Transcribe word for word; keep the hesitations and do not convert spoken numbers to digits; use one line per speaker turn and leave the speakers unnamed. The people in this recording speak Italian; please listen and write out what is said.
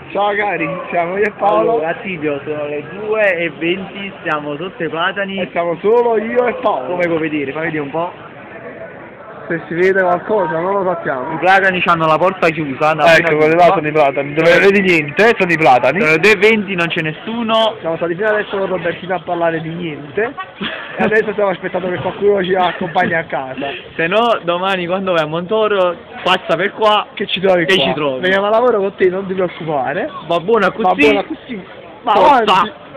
Ciao cari, siamo io e Paolo.
Allora, Attilio, sono le due e venti, stiamo sotto i platani.
E siamo solo io e Paolo.
Come puoi vedere? Fammi vedere un po'.
Se si vede qualcosa non lo sappiamo.
I platani hanno la porta chiusa.
Ecco, quelli là sono i platani. Dove non vedi niente, sono i platani.
Sono le due e venti, non c'è nessuno.
Siamo stati fino adesso con Robertino a parlare di niente. E adesso stiamo aspettando che qualcuno ci accompagni a casa.
Se no, domani quando vai a Montoro, passa per qua.
Che ci trovi
Che
qua.
ci trovi.
Veniamo a lavoro con te, non ti preoccupare.
Va buono a
Va
così.
buono così. Ma
Forza.
avanti.